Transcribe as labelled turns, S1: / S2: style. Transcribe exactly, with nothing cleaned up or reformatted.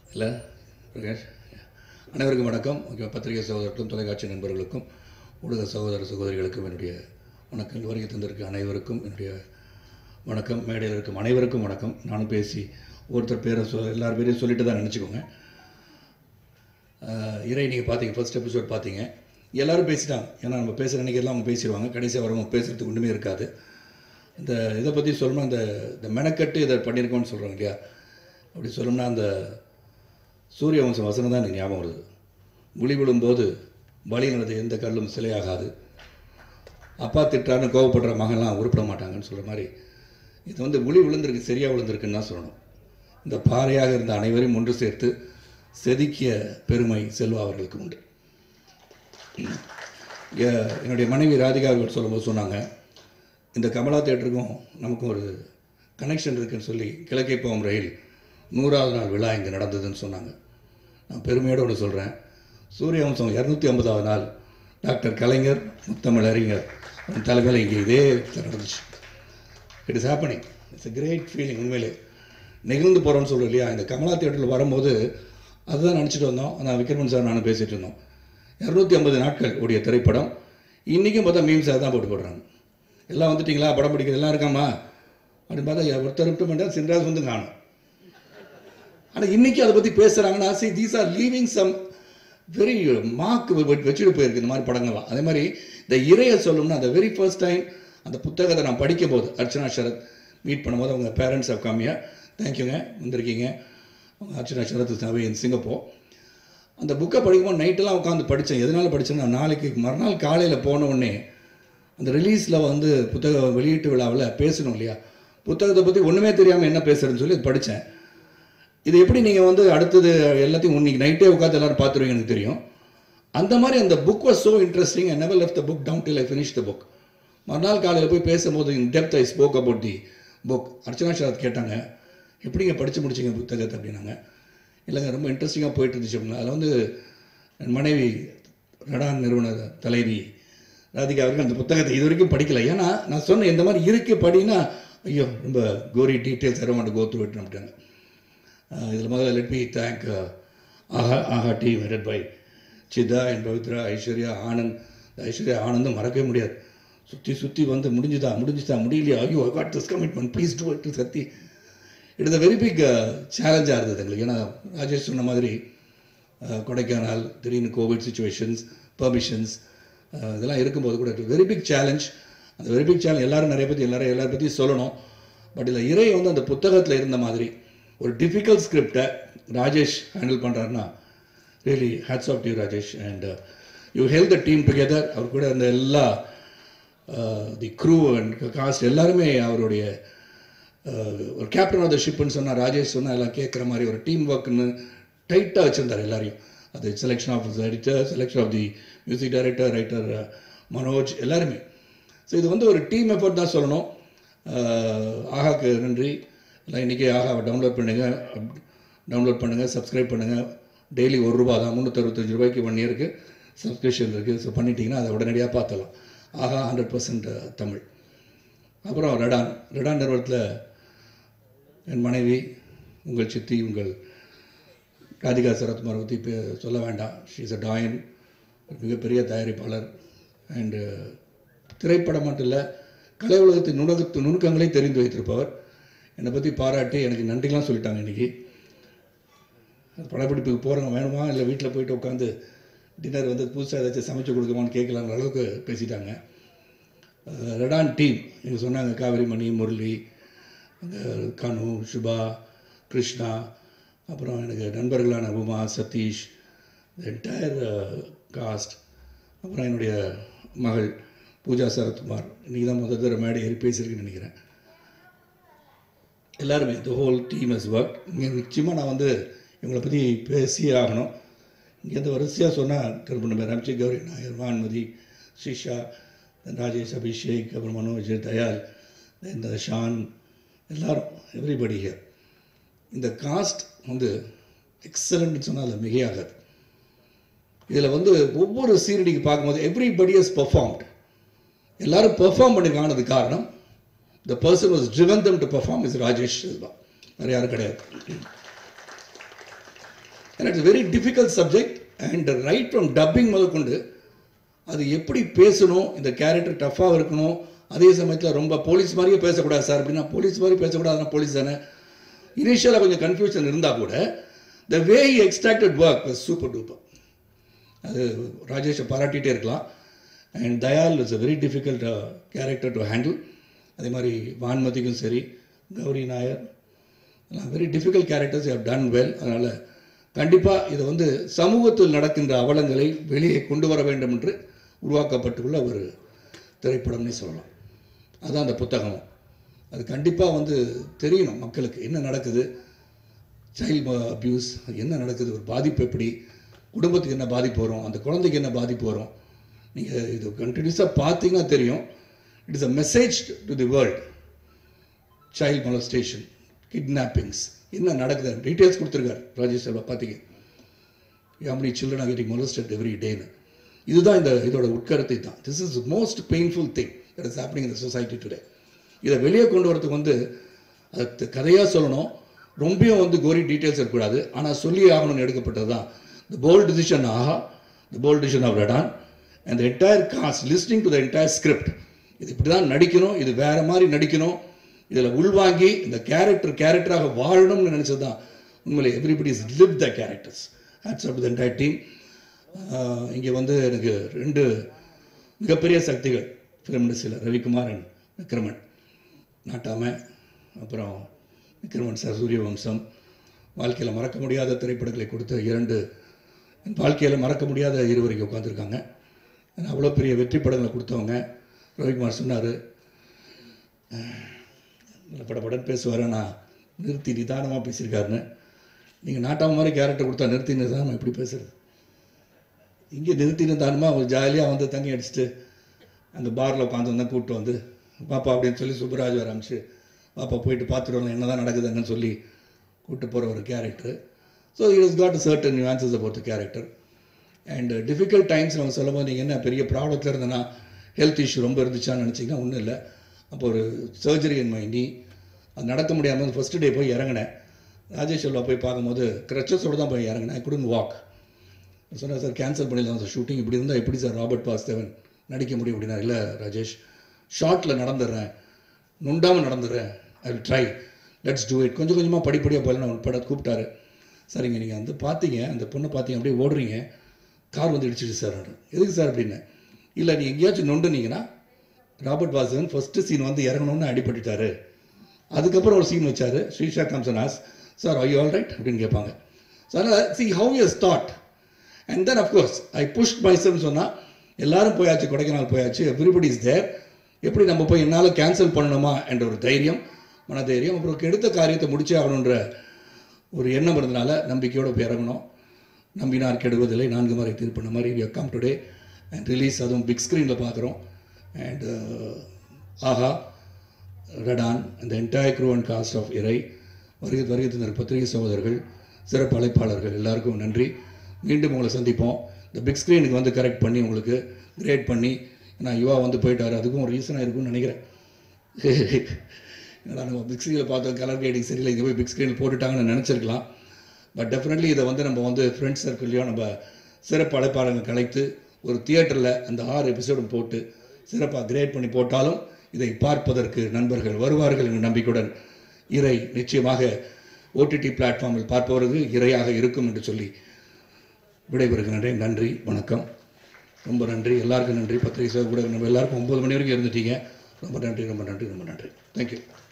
S1: இல்லை பிரகாஷ், அனைவருக்கும் வணக்கம். பத்திரிகை சகோதரர்களுக்கும் தொலைக்காட்சி நண்பர்களுக்கும் ஊடக சகோதர சகோதரிகளுக்கும் என்னுடைய வணக்கம். வருகை தந்திருக்க அனைவருக்கும் என்னுடைய வணக்கம். மேடையில் இருக்கும் அனைவருக்கும் வணக்கம். நானும் பேசி ஒருத்தர் பேரை சொ எல்லார் பேரையும் சொல்லிட்டு தான் நினச்சிக்கோங்க. இறை நீங்கள் பார்த்தீங்க, ஃபர்ஸ்ட் எபிசோட் பார்த்தீங்க, எல்லோரும் பேசிட்டாங்க. ஏன்னா நம்ம பேசுகிற அன்றைக்கி எல்லாம் அவங்க பேசிடுவாங்க, கடைசியாக வரவங்க பேசுகிறதுக்கு ஒன்றுமே இருக்காது. இந்த இதை பற்றி சொல்லணும்னா இந்த இந்த மெனக்கட்டு இதை பண்ணியிருக்கோன்னு சொல்கிறாங்க இல்லையா, அப்படி சொல்லணும்னா அந்த சூரிய வம்சம் வசனம் தான் எனக்கு ஞாபகம் வருது. குழி விழும்போது வழி நடந்த எந்த கல்லும் சிலையாகாது, அப்பா திட்டாருன்னு கோவப்படுற மகன்லாம் உருப்பிட மாட்டாங்கன்னு சொல்கிற மாதிரி இது வந்து குழி விழுந்திருக்கு, சரியாக விழுந்திருக்குன்னு தான் சொல்லணும். இந்த பாறையாக இருந்த அனைவரையும் ஒன்று சேர்த்து செதுக்கிய பெருமை செல்வா அவர்களுக்கு உண்டு. என்னுடைய மனைவி ராதிகா அவர்கள் சொல்லும்போது சொன்னாங்க, இந்த கமலா தேட்டருக்கும் நமக்கும் ஒரு கனெக்ஷன் இருக்குதுன்னு சொல்லி கிழக்கே போகும் ரயில் நூறாவது நாள் விழா இங்கே நடந்ததுன்னு சொன்னாங்க. நான் பெருமையோடு ஒன்று சொல்கிறேன், சூரிய வம்சம் இரநூத்தி ஐம்பதாவது நாள் டாக்டர் கலைஞர் முத்தமிழ் அறிஞர் தலைமையில் இங்கே இதே நடந்துச்சு. It is happening. It's a great feeling. உண்மையிலே நெகிழ்ந்து போகிறோன்னு சொல்கிறோம் இல்லையா. இந்த கமலா தேட்டரில் வரும்போது அதுதான் நினச்சிட்டு வந்தோம். நான் விக்ரமன் சார் நானும் பேசிகிட்டு இருந்தோம். இரநூத்தி ஐம்பது நாட்கள் ஓடிய திரைப்படம் இன்றைக்கும் பார்த்தா மீம் சார் தான் போட்டு போடுறாங்க. எல்லாம் வந்துட்டிங்களா, படம் பிடிக்கிறது எல்லாம் இருக்காமா அப்படின்னு பார்த்தா ஒருத்தர் விட்டு பண்ணால் சின்ராஜ் வந்து காணும். ஆனால் இன்றைக்கி அதை பற்றி பேசுகிறாங்கன்னா, see these are leaving some very mark வச்சுட்டு போயிருக்கு இந்த மாதிரி படங்கள்லாம். அதே மாதிரி இந்த இறையை சொல்லணும்னா, அந்த வெரி ஃபர்ஸ்ட் டைம் அந்த புத்தகத்தை நான் படிக்கும் போது அர்ச்சனா சரத் மீட் பண்ணும்போது அவங்க பேரண்ட்ஸ் ஆஃப் காமியா தேங்க்யூங்க வந்திருக்கீங்க. அவங்க Archana Sarath now in Singapore. அந்த புக்கை படிக்கும்போது நைட்டெல்லாம் உட்காந்து படித்தேன். எதனால் படித்தேன்னா, நாளைக்கு மறுநாள் காலையில் போன உடனே அந்த ரிலீஸில் வந்து புத்தக வெளியீட்டு விழாவில் பேசணும் இல்லையா, புத்தகத்தை பற்றி ஒன்றுமே தெரியாமல் என்ன பேசுகிறேன்னு சொல்லி படித்தேன். இது எப்படி நீங்கள் வந்து அடுத்தது எல்லாத்தையும் இன்னைக்கு நைட்டே உட்காந்து எல்லோரும் பார்த்துருவீங்க எனக்கு தெரியும். அந்த மாதிரி அந்த book was so interesting. I never left the book down till I finish the book. மறுநாள் காலையில் போய் பேசும்போது in depth I spoke about the book. Archana Sarath கேட்டாங்க, எப்படிங்க படித்து முடிச்சிங்க புத்தகத்தை அப்படின்னாங்க. இல்லைங்க ரொம்ப இன்ட்ரெஸ்டிங்காக போயிட்டு இருந்துச்சு அப்படின்னா. அதில் வந்து என் மனைவி ரடான் நிறுவன தலைவி ராதிகா அவர்கள் அந்த புத்தகத்தை இது வரைக்கும் படிக்கலை. ஏன்னா நான் சொன்னேன் இந்த மாதிரி இருக்குது படினா, ஐயோ ரொம்ப கோரி டீட்டெயில்ஸ் எல்லாம் வந்து கோ த்ரூ இட் அப்படின்ட்டாங்க. இதில் முதல்ல let me thank Aha Aha team headed by Siddha and Pavithra, Aishwarya, Anand. Aishwarya ஆனந்தும் மறக்கவே முடியாது. சுற்றி சுற்றி வந்து முடிஞ்சுதா முடிஞ்சுதா முடியலையா, ஐயோ I got this commitment please do it சத்தி. It is a very big சேலஞ்சாக இருந்தது எங்களுக்கு. ஏன்னா ராஜேஷ் சொன்ன மாதிரி கொடைக்கானல் திடீர்னு கோவிட் சுச்சுவேஷன்ஸ், பர்மிஷன்ஸ் இதெல்லாம் இருக்கும்போது கூட வெரி பிக் சேலஞ்ச். அந்த வெரி பிக் சேலஞ்ச் எல்லோரும் நிறைய பற்றி எல்லாரும் எல்லாரை பற்றி சொல்லணும். பட் இதில் இறை வந்து அந்த புத்தகத்தில் இருந்த மாதிரி ஒரு டிஃபிகல்ட் ஸ்கிரிப்டை ராஜேஷ் ஹேண்டில் பண்ணுறாருன்னா really hats off to Rajesh. And you help the team together. அவர் கூட அந்த எல்லா தி க்ரூ அண்ட் காஸ்ட் எல்லாருமே அவருடைய ஒரு கேப்டன் ஆஃப் த ஷிப்னு சொன்னால் ராஜேஷ் சொன்னால் எல்லாம் கேட்குற மாதிரி ஒரு டீம் ஒர்க்குன்னு டைட்டாக வச்சுருந்தார் எல்லாரையும். அது selection of editor, selection of the music director, writer Manoj எல்லாருமே. ஸோ இது வந்து ஒரு டீம் எஃபர்ட் தான் சொல்லணும். ஆஹாக்கு நன்றி. எல்லாம் இன்றைக்கி ஆஹாவை டவுன்லோட் பண்ணுங்கள், டவுன்லோட் பண்ணுங்கள், சப்ஸ்கிரைப் பண்ணுங்கள். டெய்லி ஒரு ரூபா தான், முந்நூற்றறுபத்தஞ்சு ரூபாய்க்கு ஒன் இயருக்கு சப்ஸ்கிரிப்ஷன் இருக்குது. ஸோ பண்ணிட்டீங்கன்னா அதை உடனடியாக பார்த்தலாம். Aha hundred percent Tamil. அப்புறம் ரெடான் ரெடான் நிறுவனத்தில் என் மனைவி, உங்கள் சித்தி, உங்கள் ராதிகா சரத்குமாரை பற்றி இப்போ சொல்ல வேண்டாம். ஷீ இஸ் அ டாயன், மிகப்பெரிய தயாரிப்பாளர். அண்டு திரைப்படம் மட்டும் இல்லை, கலை உலகத்தின் நுணுக்கத்து நுணுக்கங்களை தெரிந்து வைத்திருப்பவர். என்னை பற்றி பாராட்டி எனக்கு நன்றிலாம் சொல்லிட்டாங்க. இன்றைக்கி படப்பிடிப்புக்கு போகிறவங்க வேணுமா இல்லை வீட்டில் போய்ட்டு உட்காந்து டின்னர் வந்து புதுசாக ஏதாச்சும் சமைச்சு கொடுக்குமான்னு கேட்கலான்ற அளவுக்கு பேசிட்டாங்க. ரெடான் டீம் நீங்கள் சொன்னாங்க, காவேரி மணி, முரளி, கனு, சுபா, கிருஷ்ணா, அப்புறம் எனக்கு நண்பர்களான Uma, Sathish, the entire cast, அப்புறம் என்னுடைய மகள் பூஜா சரத்குமார், இன்றைக்கி தான் முதல் தடவை மேடை ஏறி பேசியிருக்கேன்னு நினைக்கிறேன். எல்லாருமே the whole team has work. இங்கே நிச்சயமாக நான் வந்து இவங்களை பற்றி பேசியே ஆகணும். இங்கேருந்து வரிசையாக சொன்னால் திரும்ப ரம்சி, கௌரி நாயர், வான்மதி, ஸ்ரீஷா, ராஜேஷ், அபிஷேக், அப்புறம் மனோஜ், தயால், இந்த ஷான், எல்லோரும் எவ்ரிபடி ஹியர். இந்த காஸ்ட் வந்து எக்ஸலண்ட்னு சொன்னால் அது மிகையாகாது. இதில் வந்து ஒவ்வொரு சீரடிக்கு பார்க்கும்போது எவ்ரிபடி ஹஸ் பெர்ஃபார்ம்டு. எல்லோரும் பெர்ஃபார்ம் பண்ணிருக்கானது காரணம் the person who has driven them to perform is Rajesh Silva. வேறு யாரும் கிடையாது. And it's very difficult subject. And right from dubbing முதற்கொண்டு அது எப்படி பேசணும், இந்த கேரக்டர் டஃப்பாக இருக்கணும், அதே சமயத்தில் ரொம்ப போலீஸ் மாதிரியே பேசக்கூடாது சார் அப்படின்னா போலீஸ் மாதிரி பேசக்கூடாதுன்னா போலீஸ் தானே. இனிஷியலாக கொஞ்சம் கன்ஃபியூஷன் இருந்தால் கூட the way he extracted work was super duper. அது ராஜேஷை பாராட்டிகிட்டே இருக்கலாம். And Dayal is a very difficult character to handle. அதே மாதிரி வான்மதிக்கும் சரி, கௌரி நாயர் எல்லாம் very difficult characters have done well. அதனால் கண்டிப்பாக இதை வந்து சமூகத்தில் நடக்கின்ற அவலங்களை வெளியே கொண்டு வர வேண்டும் என்று உருவாக்கப்பட்டுள்ள ஒரு திரைப்படம்னே சொல்லலாம். அதுதான் அந்த புத்தகம். அது கண்டிப்பாக வந்து தெரியணும் மக்களுக்கு என்ன நடக்குது, சைல்டு அப்யூஸ் என்ன நடக்குது, ஒரு பாதிப்பு எப்படி, குடும்பத்துக்கு என்ன பாதிப்பு வரும், அந்த குழந்தைக்கு என்ன பாதிப்பு வரும். நீங்கள் இது கண்டினியூஸாக பார்த்தீங்கன்னா தெரியும். It is a message to the world. Child molestation, kidnappings என்ன நடக்குது டீட்டெயில்ஸ் கொடுத்துருக்காரு ராஜேஷ் செல்வா. பார்த்தீங்க how many children are getting molested every day. இதுதான் இந்த இதோட உட்கருத்தை தான். This is most painful thing that is happening in the society today. இதை வெளியே கொண்டு வரதுக்கு வந்து அது கதையாக சொல்லணும், ரொம்பவும் வந்து கோரி டீட்டெயில்ஸ் இருக்கக்கூடாது, ஆனால் சொல்லி ஆகணும்னு எடுக்கப்பட்டது தான் the bold decision Aha, the bold decision of Radaan and the entire cast listening to the entire script. இது இப்படி தான் நடிக்கணும், இது வேறு மாதிரி நடிக்கணும், இதில் உள்வாங்கி இந்த கேரக்டர் கேரக்டராக வாழணும்னு நினச்சது தான் உண்மையிலே. Everybody is live the characters. Hats off the entire team. இங்கே வந்து எனக்கு ரெண்டு மிகப்பெரிய சக்திகள் ஃபிலிம் இண்டஸ்ட்ரியில், ரவிக்குமார் அண்ட் விக்ரமன். நாட்டாமை, அப்புறம் விக்ரமன் சார் சூரியவம்சம். வாழ்க்கையில் மறக்க முடியாத திரைப்படங்களை கொடுத்த இரண்டு, வாழ்க்கையில் மறக்க முடியாத இருவரைக்கு உட்காந்துருக்காங்க. அவ்வளோ பெரிய வெற்றி படங்களை கொடுத்தவங்க. ரவிக்குமார் சொன்னார், படப்படன்னு பேசுவார், நான் நிறுத்தி நிதானமாக பேசியிருக்காருன்னு. நீங்கள் நாட்டாம மாதிரி கேரக்டர் கொடுத்தா நிறுத்தி நிதானமாக எப்படி பேசுகிறது? இங்கே நிறுத்தி நிதானமாக அவங்க ஜாலியாக வந்து தண்ணி அடிச்சுட்டு அந்த பாரில் உட்காந்து வந்தால் கூப்பிட்டு வந்து பாப்பா அப்படின்னு சொல்லி சுப்பராஜ் வர அமிச்சு பாப்பா போயிட்டு பார்த்துட்டு வரலாம் என்ன தான் நடக்குதுங்கன்னு சொல்லி கூப்பிட்டு போகிற ஒரு character. So it is got certain nuances about the character. And difficult times நம்ம சொல்லும்போது நீங்கள் என்ன பெரிய ப்ராப்ளத்தில் இருந்தேன்னா, ஹெல்த் இஷ்யூ ரொம்ப இருந்துச்சான்னு நினச்சிங்கன்னா ஒன்றும் இல்லை. அப்போ ஒரு சர்ஜரி என் மை நீ அது நடக்க முடியாமல் ஃபஸ்ட்டு டே போய் இறங்கினேன். ராஜேஷ் செல்வா போய் பார்க்கும்போது கிரச்சஸோடு தான் போய் இறங்கினேன். I couldn't walk. சொன்னேன் சார் கேன்சல் பண்ணிடலாம் சார் ஷூட்டிங், இப்படி இருந்தால் எப்படி சார் ராபர்ட் வாசுதேவன் நடிக்க முடியும் அப்படின்னா, இல்லை ராஜேஷ் ஷார்ட்டில் நடந்துடுறேன், நுண்டாமல் நடந்துடுறேன், I will try, let's do it. கொஞ்சம் கொஞ்சமாக படிப்படியாக போயில நான் படம் கூப்பிட்டாரு. சரிங்க நீங்கள் வந்து பார்த்தீங்க, அந்த பொண்ணை பார்த்தீங்க அப்படியே ஓடுறீங்க, கார் வந்து இடிச்சிட்டு சார். எதுக்கு சார் அப்படின்னு, இல்லை நீ எங்கேயாச்சும் நொண்டுனீங்கன்னா ராபர்ட் வாசுதேவன் ஃபஸ்ட்டு சீன் வந்து இறங்கணும்னு அடிபட்டுட்டாரு. அதுக்கப்புறம் ஒரு சீன் வச்சார், ஸ்ரீஷா கம்சன் ஆஸ் சார் ஐ ஆல் ரைட் அப்படின்னு கேட்பாங்க. ஸோ அதனால் see how is that. And then of course I push myself. சொன்னால் எல்லாரும் போயாச்சு, கொடைக்கானல் போயாச்சு, எவ்ரிபடி இஸ் தேர். எப்படி நம்ம போய் என்னால் கேன்சல் பண்ணணுமா என்ற ஒரு தைரியம், மனதைரியம், அப்புறம் எடுத்த காரியத்தை முடிச்சே ஆகணுன்ற ஒரு எண்ணம் இருந்தனால நம்பிக்கையோடு போய் இறங்கணும். நம்பினார் கெடுவதில்லை, நான்கு முறை தீர்ப்பின மாதிரி we come today and release. அதுவும் பிக் ஸ்க்ரீனில் பார்க்குறோம். அண்ட் ஆஹா, ரடான், அந்த entire crew and cast of இறை, வருகை வருகை தந்த பத்திரிகை சகோதரர்கள், சிறப்பு அழைப்பாளர்கள் எல்லாருக்கும் நன்றி. மீண்டும் உங்களை சந்திப்போம். இந்த பிக் ஸ்க்ரீனுக்கு வந்து கரெக்ட் பண்ணி உங்களுக்கு கிரேட் பண்ணி, நான் யுவா வந்து போயிட்டார், அதுக்கும் ஒரு ரீசனாக இருக்கும்னு நினைக்கிறேன். ஏன்னா நம்ம பிக் ஸ்க்ரீனில் பார்த்தோம் கலர் கிரேடிங் சரியில்லை, இங்கே போய் பிக் ஸ்க்ரீனில் போட்டுட்டாங்கன்னு நினச்சிருக்கலாம். பட் டெஃபினெட்லி இதை வந்து நம்ம வந்து ஃப்ரெண்ட்ஸ் சர்க்கிள்லையும் நம்ம சிறப்பு அழைப்பாளர்கள் கலைத்து ஒரு தியேட்டரில் அந்த ஆறு எபிசோடும் போட்டு சிறப்பாக கிரேட் பண்ணி போட்டாலும் இதை பார்ப்பதற்கு நண்பர்கள் வருவார்கள் என்ற நம்பிக்கையுடன் இறை நிச்சயமாக ஓடிடி பிளாட்ஃபார்மில் பார்ப்பவர்கள் இறையாக இருக்கும் என்று சொல்லி விடைபெறுகின்றேன். நன்றி, வணக்கம். ரொம்ப நன்றி, எல்லாருக்கும் நன்றி. பத்திரிகை சார் கூட நம்ம எல்லாருக்கும் ஒம்பது மணி வரைக்கும் இருந்துட்டீங்க. ரொம்ப நன்றி, ரொம்ப நன்றி, ரொம்ப நன்றி. தேங்க்யூ.